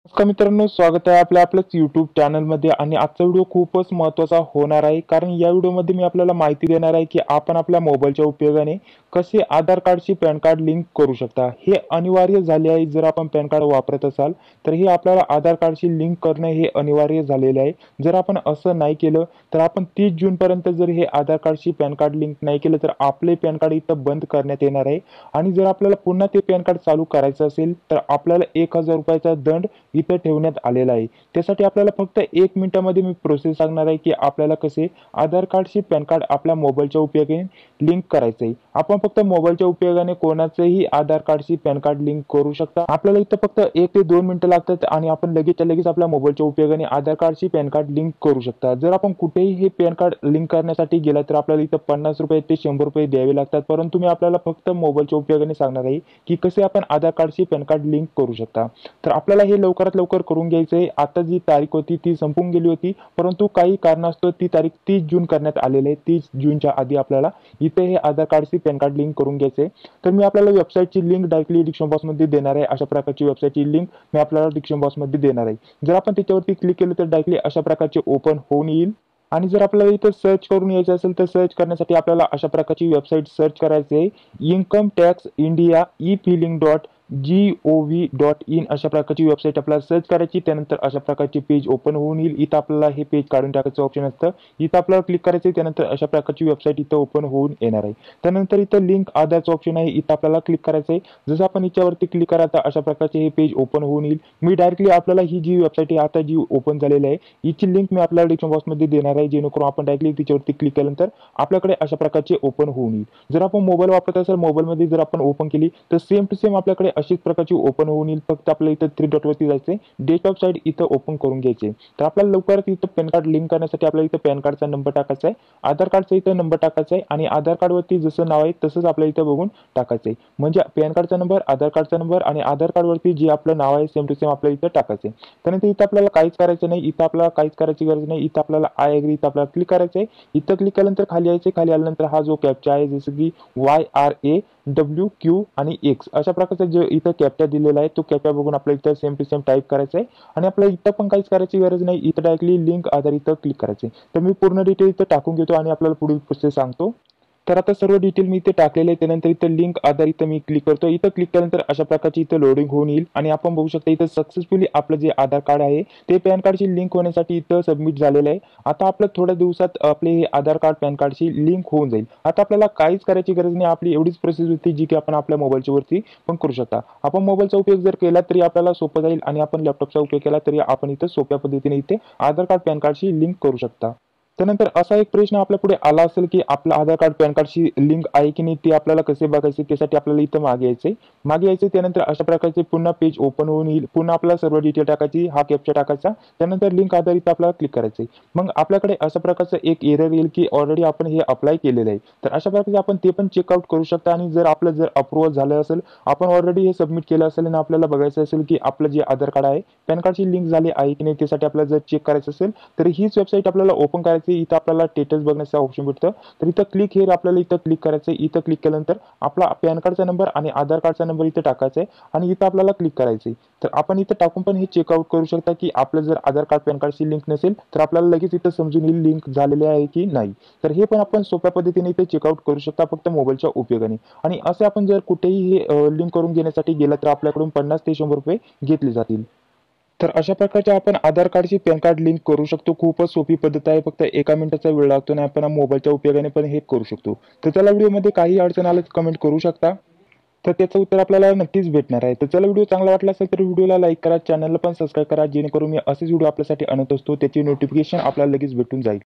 नमस्कार मित्रांनो, स्वागत आहे आपल्याच यूट्यूब चॅनलमध्ये. आणि आजचा व्हिडिओ खूपच महत्त्वाचा होणार आहे, कारण या व्हिडिओमध्ये मी आपल्याला माहिती देणार आहे की आपण आपल्या मोबाईलच्या उपयोगाने कसे आधार कार्डशी पॅन कार्ड लिंक करू शकता. हे अनिवार्य झाले आहे. जर आपण पॅन कार्ड वापरत असाल तर हे आपल्याला आधार कार्डशी लिंक करणे हे अनिवार्य झालेले आहे. जर आपण असं नाही केलं तर आपण 30 जूनपर्यंत जर हे आधार कार्डशी पॅन कार्ड लिंक नाही केलं तर आपले पॅन कार्ड इथं बंद करण्यात येणार आहे. आणि जर आपल्याला पुन्हा ते पॅन कार्ड चालू करायचं असेल तर आपल्याला 1000 रुपयाचा दंड इथं ठेवण्यात आलेला आहे. त्यासाठी आपल्याला फक्त 1 मिनिटामध्ये मी प्रोसेस सांगणार आहे की आपल्याला कसे आधार कार्डशी पॅन कार्ड आपल्या मोबाईलच्या उपयोगाने लिंक करायचं आहे. आपण फक्त मोबाईलच्या उपयोगाने कोणाचंही आधार कार्डशी पॅन कार्ड लिंक करू शकता. आपल्याला इथं फक्त 1 ते 2 मिनिटं लागतात आणि आपण लगेचच्या लगेच आपल्या मोबाईलच्या उपयोगाने आधार कार्डशी पॅन कार्ड लिंक करू शकता. जर आपण कुठेही हे पॅन कार्ड लिंक करण्यासाठी गेला तर आपल्याला इथं 50 रुपये ते 100 रुपये द्यावे लागतात. परंतु मी आपल्याला फक्त मोबाईलच्या उपयोगाने सांगणार आहे की कसे आपण आधार कार्डशी पॅन कार्ड लिंक करू शकता. तर आपल्याला हे लवकरात लवकर करून घ्यायचं आहे. आता जी तारीख होती ती संपून गेली होती, परंतु काही कारणास्तव ती तारीख 30 जून करण्यात आलेली आहे. 30 जूनच्या आधी आपल्याला इथे हे आधार कार्डशी पॅन कार्ड लिंक करून घ्यायचे आहे. तर मी आपल्याला वेबसाईटची लिंक डायरेक्टली डिस्क्रिप्शन बॉक्समध्ये देणार आहे. अशा प्रकारची वेबसाईटची लिंक मी आपल्याला डिस्क्रिप्शन बॉक्समध्ये देणार आहे. जर आपण त्याच्यावरती क्लिक केलं तर डायरेक्टली अशा प्रकारचे ओपन होऊन येईल. आणि जर आपल्याला इथं सर्च करून यायचं असेल तर सर्च करण्यासाठी आपल्याला अशा प्रकारची वेबसाईट सर्च करायची आहे. Income tax India e filing .gov.in अशा प्रकारची वेबसाईट आपल्याला सर्च करायची. त्यानंतर अशा प्रकारची पेज ओपन होऊन येईल. इथं आपल्याला हे पेज काढून टाकायचं ऑप्शन असतं. इथं आपल्याला क्लिक करायचं आहे. त्यानंतर अशा प्रकारची वेबसाईट इथं ओपन होऊन येणार आहे. त्यानंतर इथं लिंक आधारचं ऑप्शन आहे. इथं आपल्याला क्लिक करायचं आहे. जसं आपण याच्यावरती क्लिक करा तर अशा प्रकारचे हे पेज ओपन होऊन येईल. मी डायरेक्टली आपल्याला ही जी वेबसाईट आहे आता जी ओपन झालेली आहे हिची लिंक मी आपल्याला डिस्क्रिप्शन बॉक्समध्ये देणार आहे, जेणेकरून आपण डायरेक्टली तिच्यावरती क्लिक केल्यानंतर आपल्याकडे अशा प्रकारचे ओपन होऊन येईल. जर आपण मोबाईल वापरत असेल, मोबाईलमध्ये जर आपण ओपन केली तर सेम टू सेम आपल्याकडे अशीच प्रकारची ओपन होऊन येईल. फक्त आपल्याला इथं 3 डॉटवरती जायचे, डेस्कटॉप साईड इथं ओपन करून घ्यायचे. तर आपल्याला लवकरच इथं पॅन कार्ड लिंक करण्यासाठी आपल्याला इथं पॅन कार्डचा नंबर टाकायचा आहे, आधार कार्डचा इथं नंबर टाकायचा आहे आणि आधार कार्डवरती जसं नाव आहे तसंच आपल्याला इथं बघून टाकायचं आहे. म्हणजे पॅन कार्डचा नंबर, आधार कार्डचा नंबर आणि आधार कार्डवरती जे आपलं नाव आहे सेम टू सेम आपल्याला इथं टाकायचं आहे. त्यानंतर इथं आपल्याला काहीच करायचं नाही. इथं आपल्याला काहीच करायची गरज नाही. इथं आपल्याला आय एग्री इथं आपल्याला क्लिक करायचं आहे. इथं क्लिक केल्यानंतर खाली यायचं. खाली आल्यानंतर हा जो कॅप्चा आहे जसं की YRAWQ आणि X अशा प्रकारचा जो इथं कॅप्चा दिलेला आहे तो कॅप्चा बघून आपल्याला इथं सेम टू सेम टाईप करायचा आहे. आणि आपल्याला इथं पण काहीच करायची गरज नाही. इथं डायरेक्टली लिंक आधार इथं क्लिक करायचे. तर मी पूर्ण डिटेल इथं टाकून घेतो आणि आपल्याला पुढील प्रोसेस सांगतो. तर आता सर्व डिटेल मी इथे टाकलेले आहे. त्यानंतर इथं लिंक आधार इथं मी क्लिक करतो. इथं क्लिक केल्यानंतर अशा प्रकारची इथं लोडिंग होऊन येईल आणि आपण बघू शकता इथं सक्सेसफुली आपलं जे आधार कार्ड आहे ते पॅन कार्डशी लिंक होण्यासाठी इथं सबमिट झालेलं आहे. आता आपलं थोड्या दिवसात आपले हे आधार कार्ड पॅन कार्डशी लिंक होऊन जाईल. आता आपल्याला काहीच करायची गरज नाही. आपली एवढीच प्रोसेस होती जी की आपण आपल्या मोबाईलच्या वरती पण करू शकता. आपण मोबाईलचा उपयोग जर केला तरी आपल्याला सोपं जाईल आणि आपण लॅपटॉपचा उपयोग केला तरी आपण इथं सोप्या पद्धतीने इथे आधार कार्ड पॅन कार्डशी लिंक करू शकता. त्यानंतर असा एक प्रश्न आपल्या पुढे आला असेल की आपलं आधार कार्ड पॅन कार्डशी लिंक आहे की नाही ते आपल्याला कसे बघायचे. त्यासाठी आपल्याला इथं मागे यायचंय. मागे यायचे त्यानंतर अशा प्रकारचे पुन्हा पेज ओपन होऊन येईल. पुन्हा आपल्याला सर्व डिटेल टाकायची, हा कॅप्चा टाकायचा, त्यानंतर लिंक आधारित आपल्याला क्लिक करायचंय. मग आपल्याकडे अशा प्रकारचं एक एरर येईल की ऑलरेडी आपण हे अप्लाय केलेलं आहे. तर अशा प्रकारे आपण ते पण चेकआउट करू शकता. आणि जर आपलं जर अप्रुव्हल झालं असेल, आपण ऑलरेडी हे सबमिट केलं असेल आणि आपल्याला बघायचं असेल की आपलं जे आधार कार्ड आहे पॅन कार्डशी लिंक झाले आहे की नाही, त्यासाठी आपल्याला जर चेक करायचं असेल तर हीच वेबसाईट आपल्याला ओपन करायची. इथं आपल्याला स्टेटस बघण्याचा ऑप्शन भेटतं. तर इथं क्लिक हिअर आपल्याला इथं क्लिक करायचं आहे. इथं क्लिक केल्यानंतर आपला पॅन कार्डचा नंबर आणि आधार कार्डचा नंबर इथं टाकायचा आहे आणि इथं आपल्याला क्लिक करायचं आहे. तर आपण इथं टाकून पण हे चेकआउट करू शकता की आपलं जर आधार कार्ड पॅन कार्डशी लिंक नसेल तर आपल्याला लगेच इथं समजून येईल लिंक झालेले आहे की नाही. तर हे पण आपण सोप्या पद्धतीने इथे चेकआउट करू शकता फक्त मोबाईलच्या उपयोगाने. आणि असे आपण जर कुठेही हे लिंक करून घेण्यासाठी गेलं तर आपल्याकडून 50 ते 100 रुपये घेतले जातील. तर अशा प्रकारचे आपण आधार कार्डशी पॅन कार्ड लिंक करू शकतो. खूपच सोपी पद्धत आहे. फक्त 1 मिनिटाचा वेळ लागतो आणि आपण मोबाईलच्या उपयोगाने पण हे करू शकतो. तर चला, व्हिडिओमध्ये काही अडचण आलं तर कमेंट करू शकता. तर त्याचं उत्तर आपल्याला नक्कीच भेटणार आहे. तर चला, व्हिडिओ चांगला वाटला असेल तर व्हिडिओला लाईक करा, चॅनलला पण सबस्क्राईब करा, जेणेकरून मी असेच व्हिडिओ आपल्यासाठी आणत असतो त्याची नोटिफिकेशन आपल्याला लगेच भेटून जाईल.